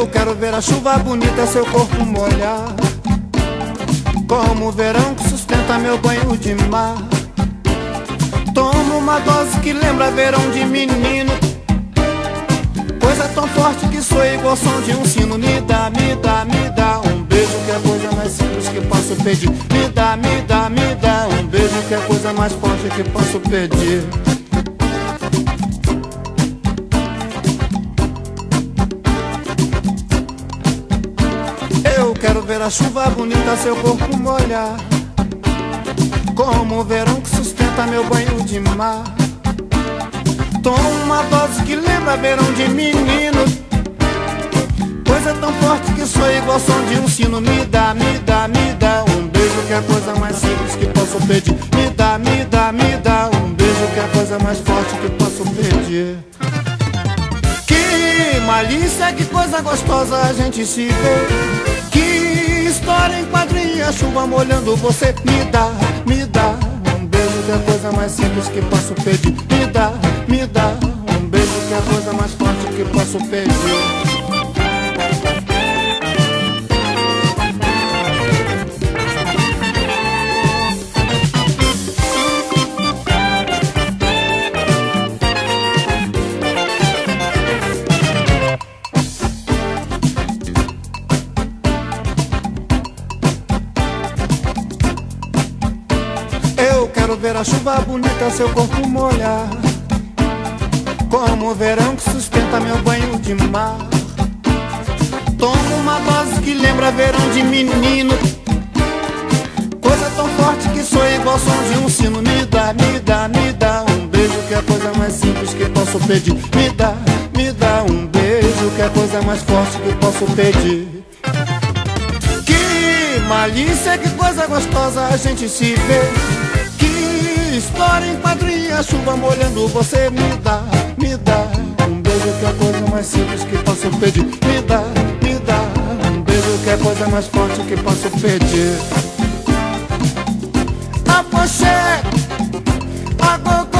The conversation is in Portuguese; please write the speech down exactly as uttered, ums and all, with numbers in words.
Eu quero ver a chuva bonita, seu corpo molhar, como o verão que sustenta meu banho de mar. Tomo uma dose que lembra verão de menino, coisa tão forte que soa igual som de um sino. Me dá, me dá, me dá um beijo, que é a coisa mais simples que posso pedir. Me dá, me dá, me dá um beijo, que é a coisa mais forte que posso pedir. Eu quero ver a chuva bonita, seu corpo molhar, como o verão que sustenta meu banho de mar. Tomo uma dose que lembra verão de menino, coisa tão forte que soa igual som de um sino. Me dá, me dá, me dá um beijo, que é a coisa mais simples que posso pedir. Me dá, me dá, me dá um beijo, que é a coisa mais forte que posso pedir. Que malícia, que coisa gostosa a gente se vê, que história em quadrinha, chuva molhando você. Me dá, me dá um beijo, que é a coisa mais simples que posso pedir. Me dá, me dá um beijo, que é a coisa mais forte que posso pedir. Eu quero ver a chuva bonita, seu corpo molhar, como o verão que sustenta meu banho de mar. Tomo uma dose que lembra verão de menino, coisa tão forte que soa igual som de um sino. Me dá, me dá, me dá um beijo, que é a coisa mais simples que posso pedir. Me dá, me dá um beijo, que é a coisa mais forte que posso pedir. Que malícia, que coisa gostosa a gente se vê, que história em quadrinha, chuva molhando você. Me dá, me dá um beijo, que é a coisa mais simples que posso pedir. Me dá, me dá um beijo, que é a coisa mais forte que posso pedir. A pochete, a